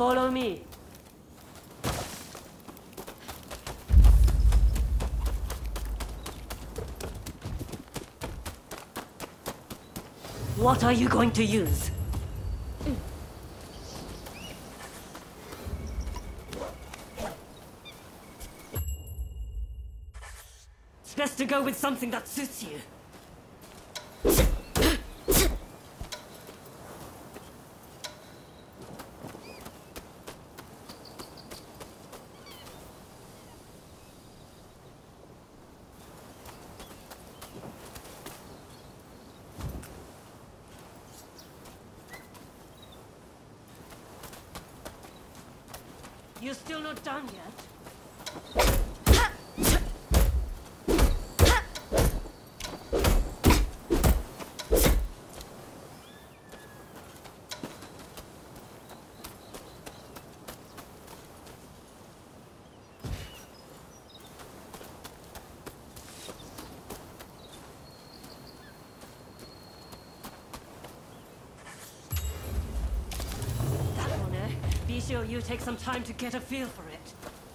Follow me. What are you going to use? It's best to go with something that suits you. You're still not done yet? Be sure you take some time to get a feel for it.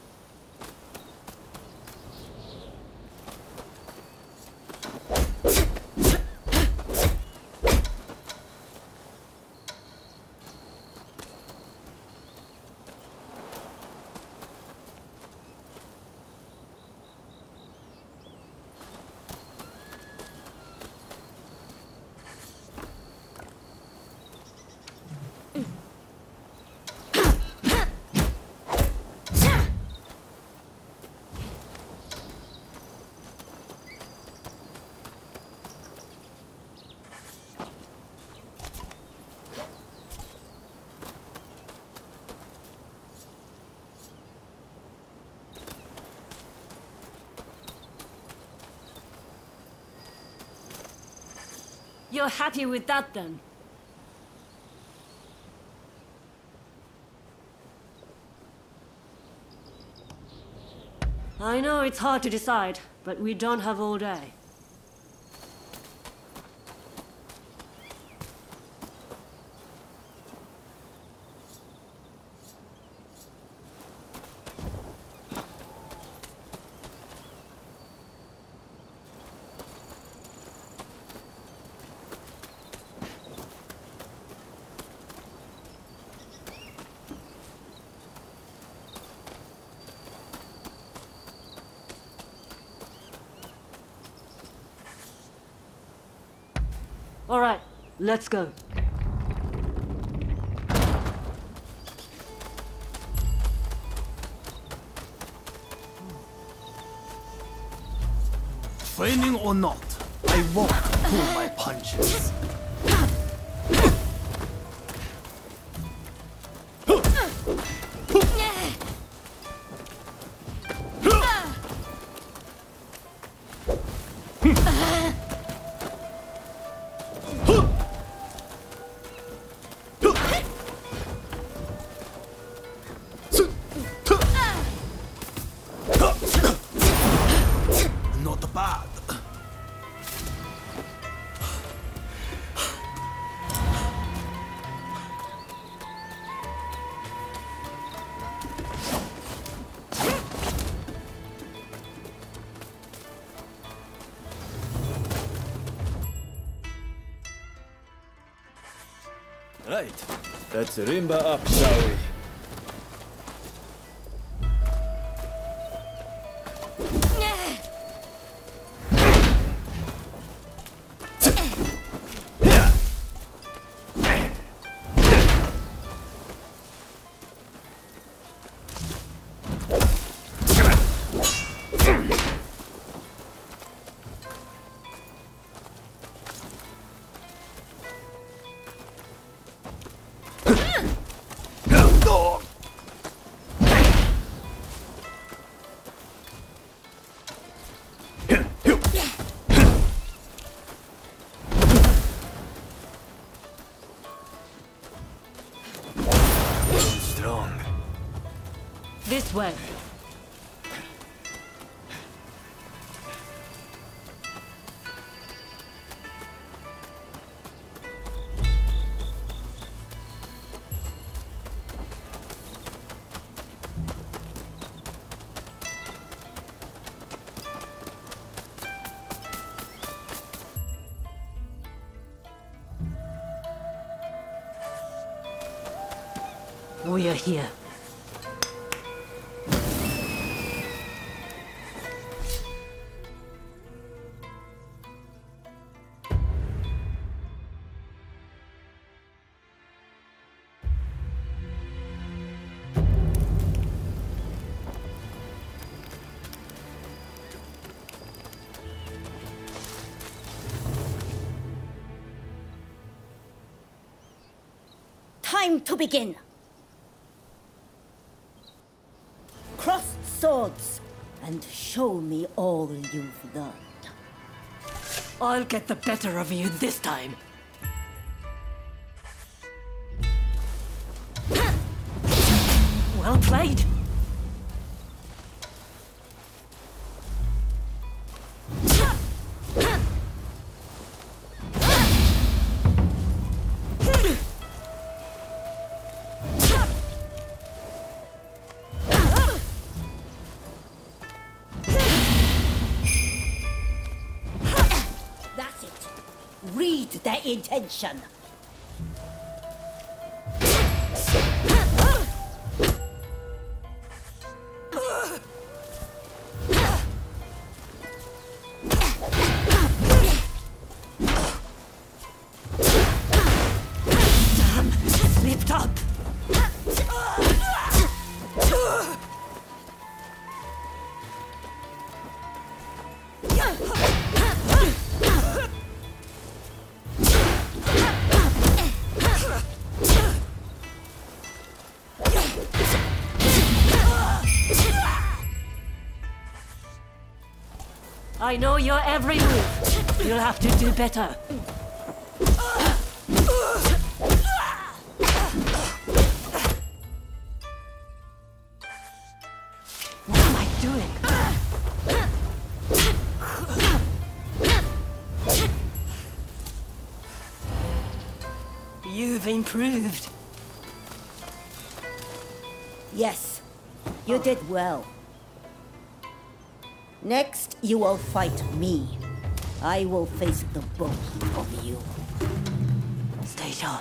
You're happy with that, then? I know it's hard to decide, but we don't have all day. All right, let's go. Training or not, I won't pull my punches. Not bad. Right, let's rimba up, shall we? This way. We are here. Time to begin. Cross swords and show me all you've learned. I'll get the better of you this time. Well played. That's it. Read their intention. Damn, slipped up. I know your every move. You'll have to do better. What am I doing? You've improved. Yes, you did well. Next, you will fight me. I will face the both of you. Stay sharp.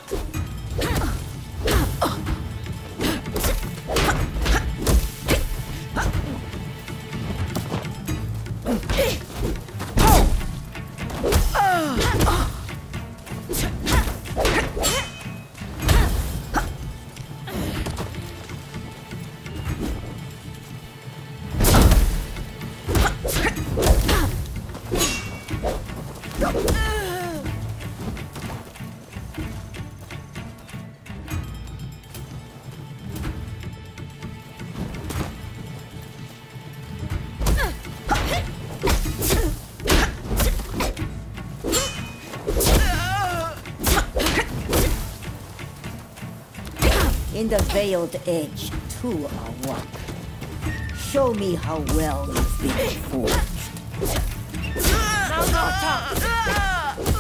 In the Veiled Edge, two are one. Show me how well you've been forged. Now go, Tom.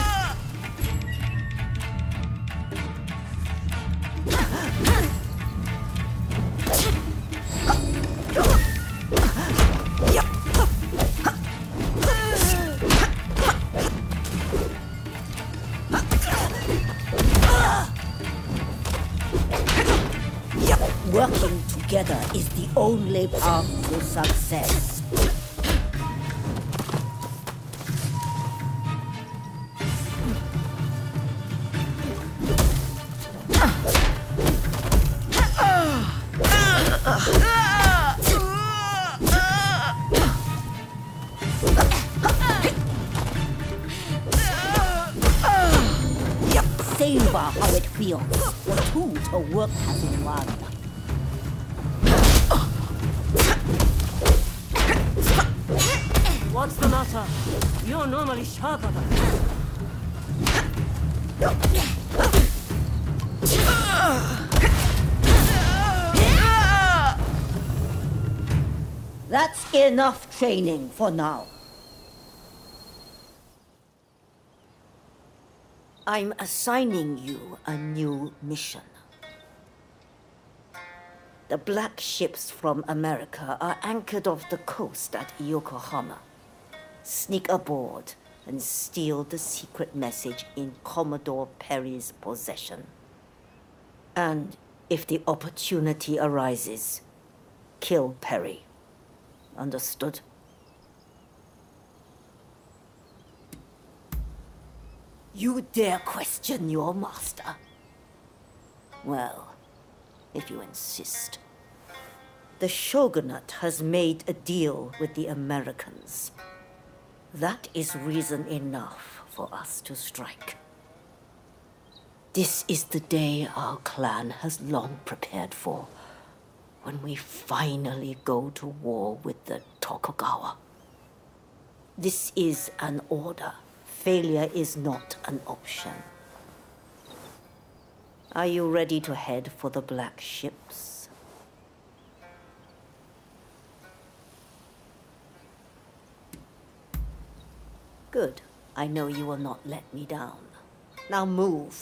Working together is the only path to success. Savor how it feels for two to work as one. What's the matter? You're normally sharper than this. That's enough training for now. I'm assigning you a new mission. The black ships from America are anchored off the coast at Yokohama. Sneak aboard and steal the secret message in Commodore Perry's possession. And If the opportunity arises, kill Perry. Understood? You dare question your master? Well, if you insist. The Shogunate has made a deal with the Americans. That is reason enough for us to strike. This is the day our clan has long prepared for, when we finally go to war with the Tokugawa. This is an order. Failure is not an option. Are you ready to head for the Black Ships? Good. I know you will not let me down. Now move.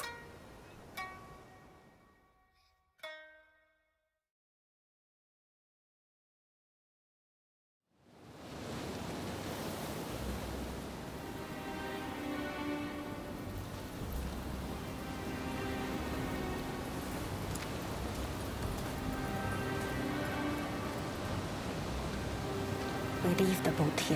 We leave the boat here.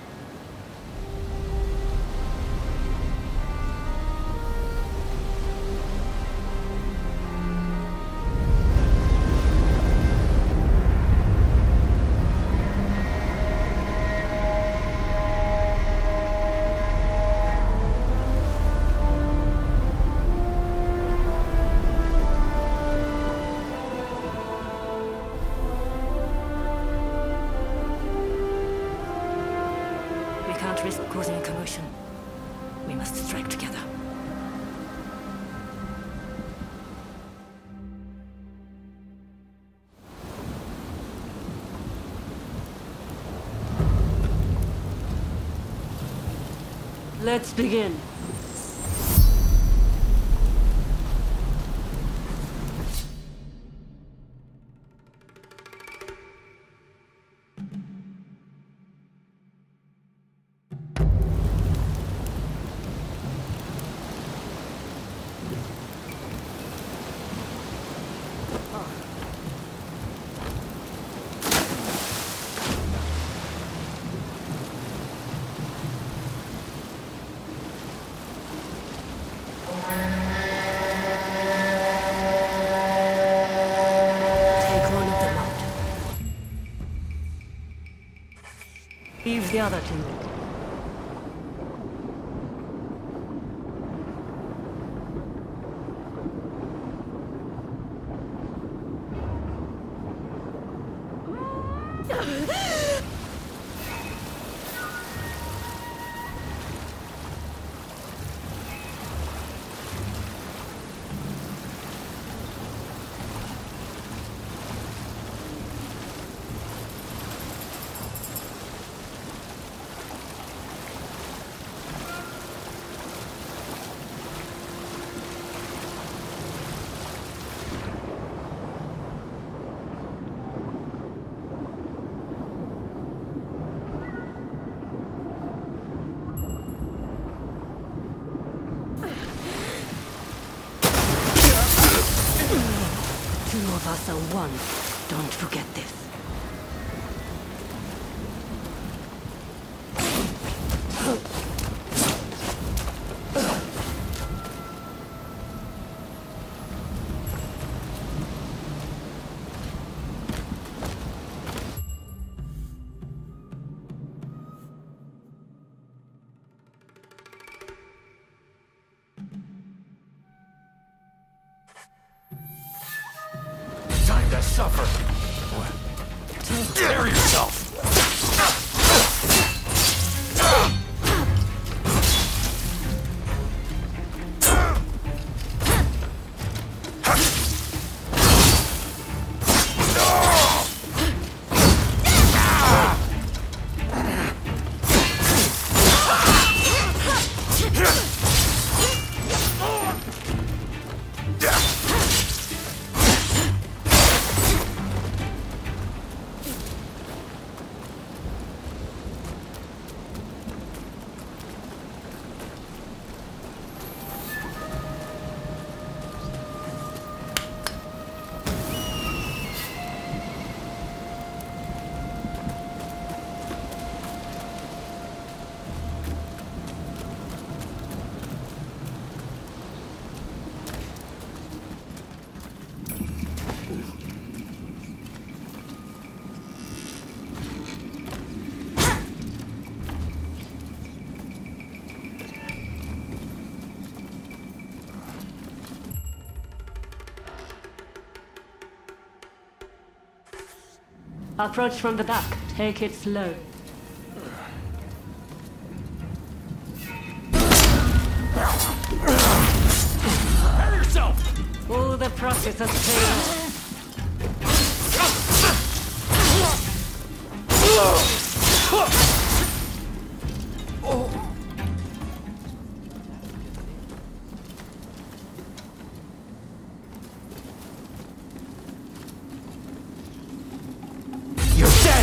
Can't risk causing a commotion. We must strike together. Let's begin. Leave the other two. Two of us are one. Don't forget this. Time to suffer. Dare yourself. Approach from the back. Take it slow. Prepare yourself! Oh, the process has paid off. You're dead!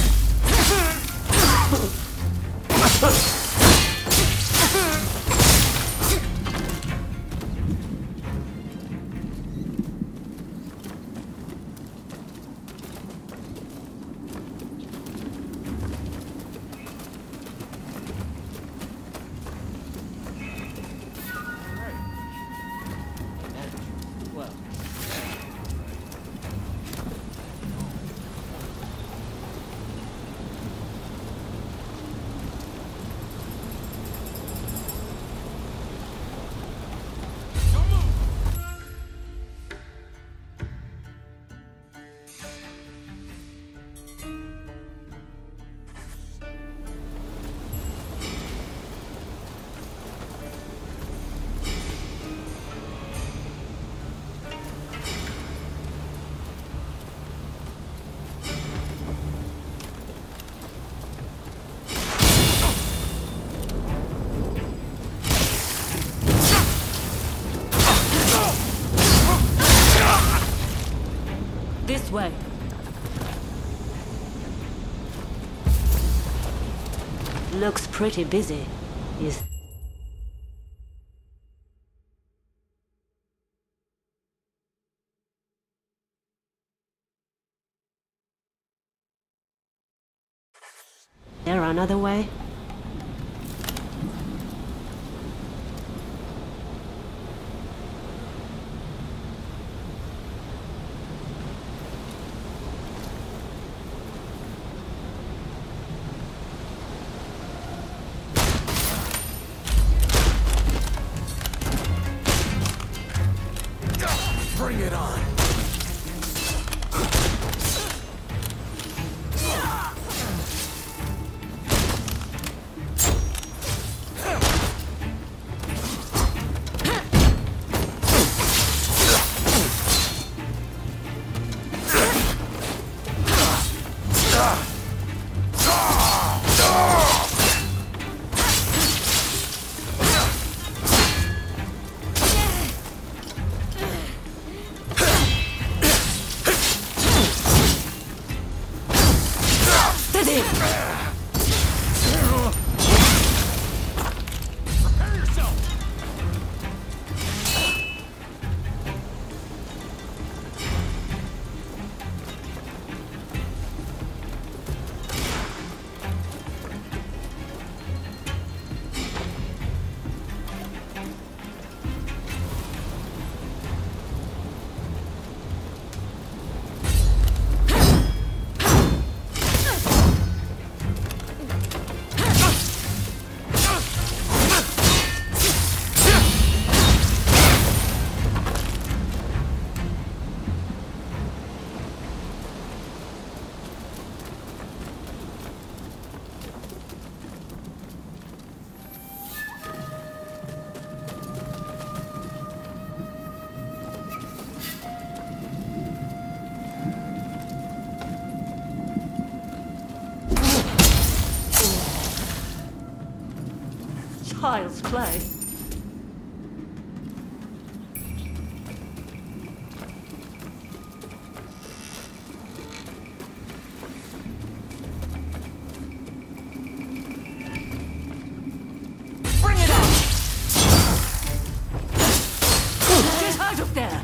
This way. Looks pretty busy. Is there another way? Bring it on! Child's play. Bring it on! Get out of there!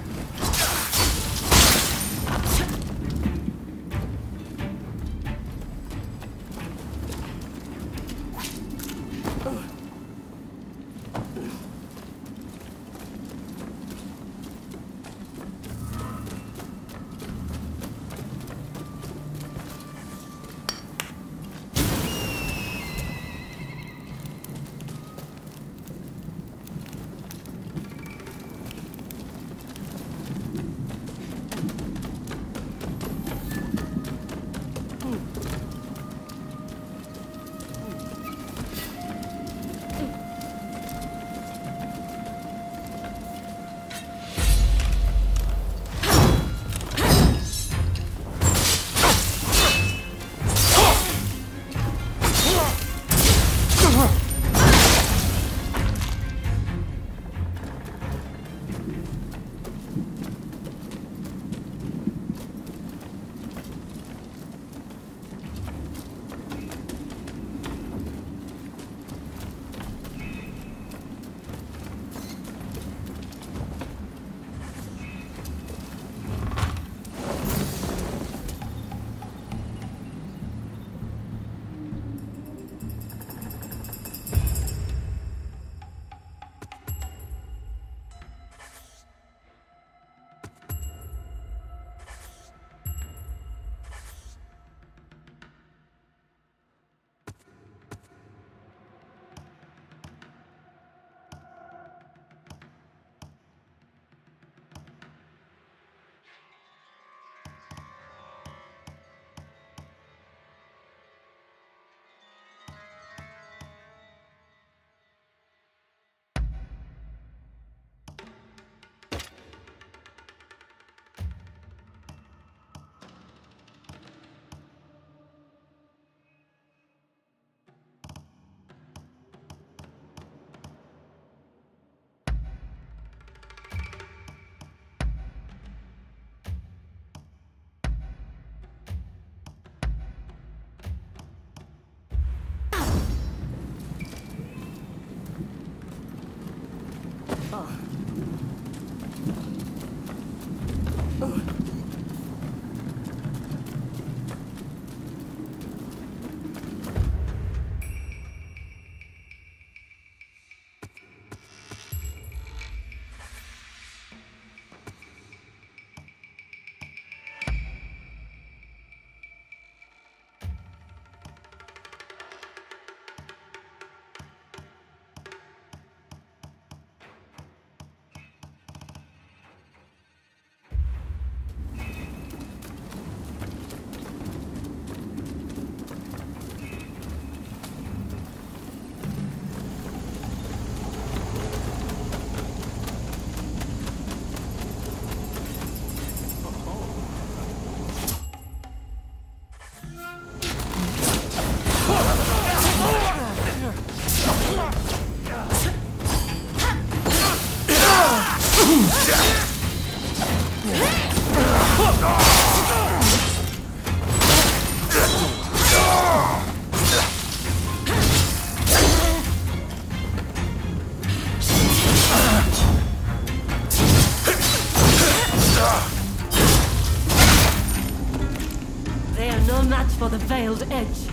They are no match for the Veiled Edge.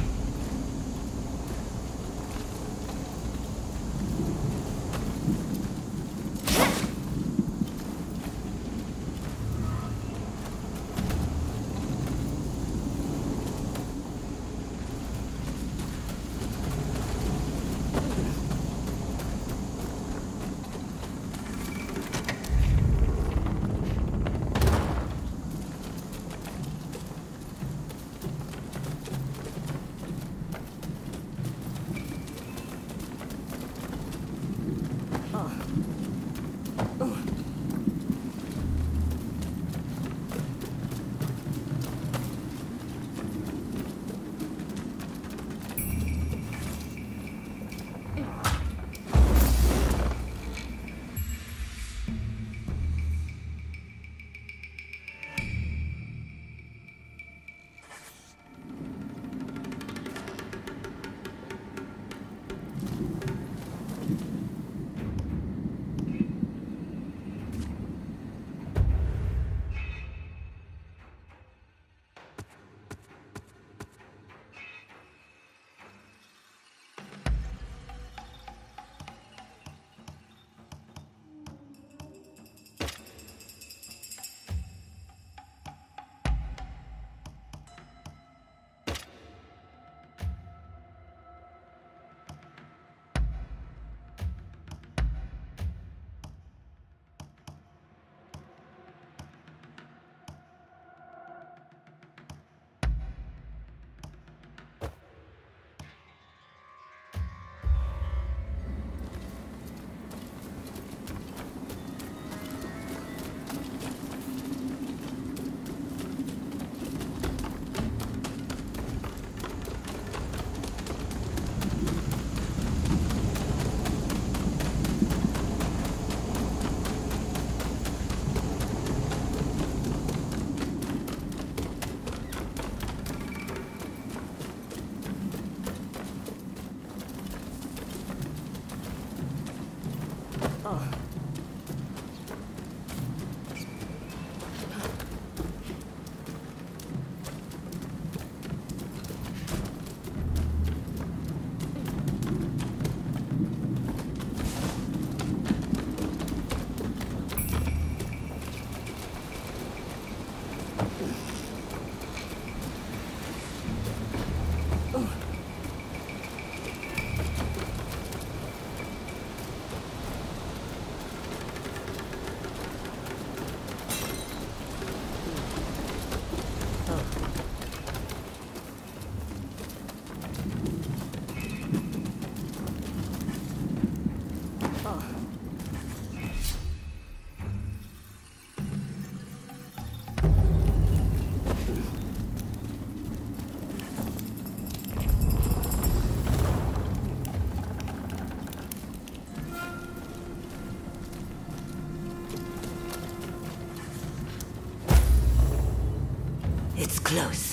It's close.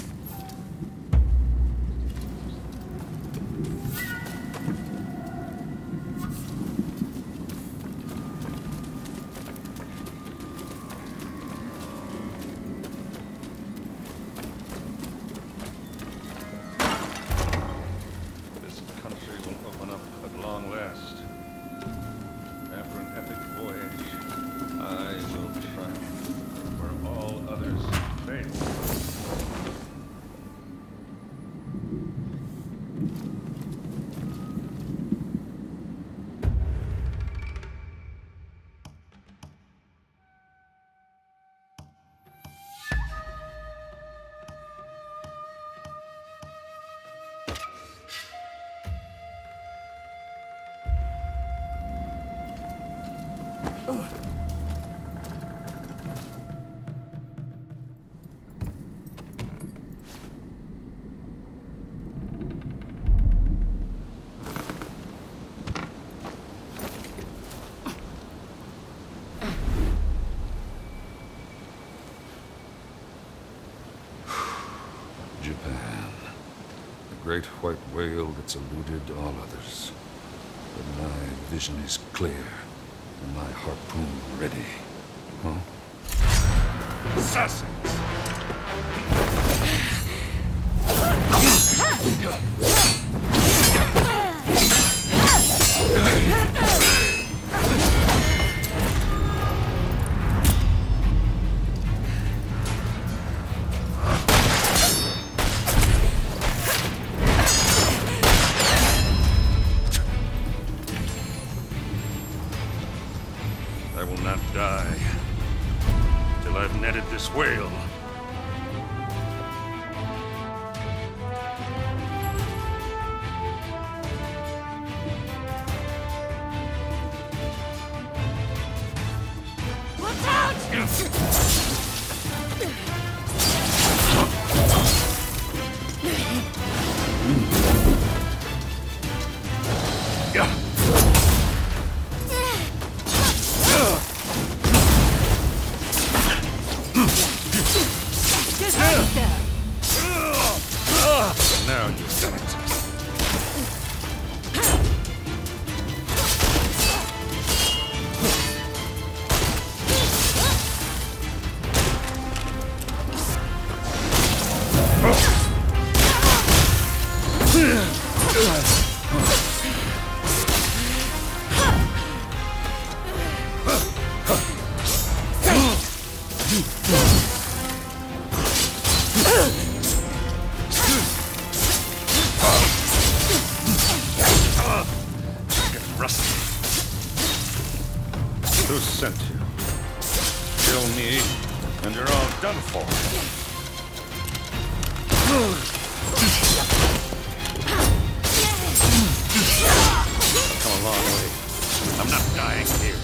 Japan. The great white whale that's eluded all others. But my vision is clear, and my harpoon ready. Huh? Assassins! I will not die till I've netted this whale. Now you've done it. Who sent you? Kill me, and you're all done for. Come a long way. I'm not dying here.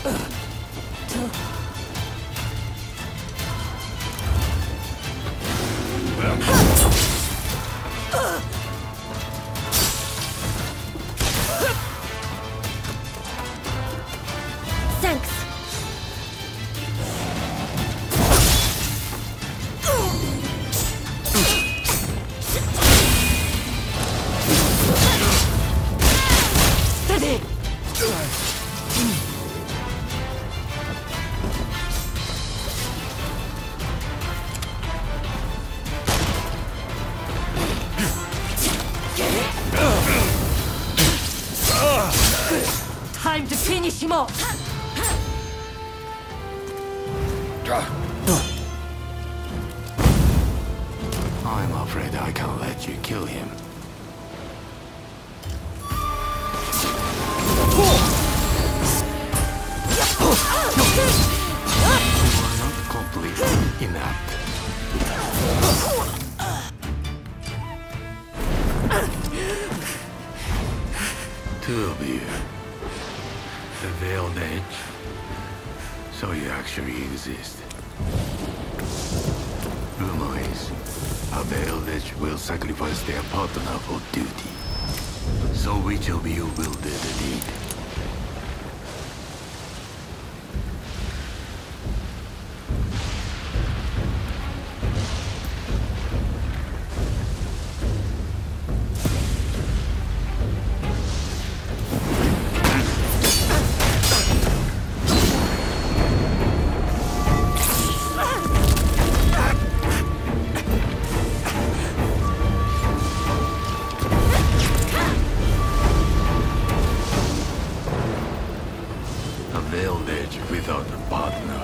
Thanks. Steady! Time to finish him off! I'm afraid I can't let you kill him. You are not completely inept. Two of you. The Veiled Edge. So you actually exist. Rumor is, a Veiled Edge will sacrifice their partner for duty. So which of you will do the deed? A Veiled Edge without a partner.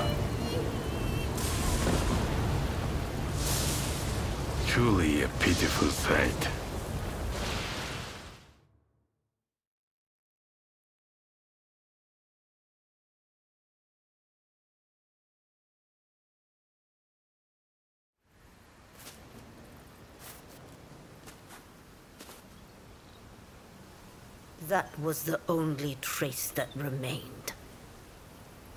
Truly a pitiful sight. That was the only trace that remained.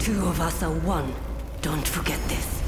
two of us are one. Don't forget this.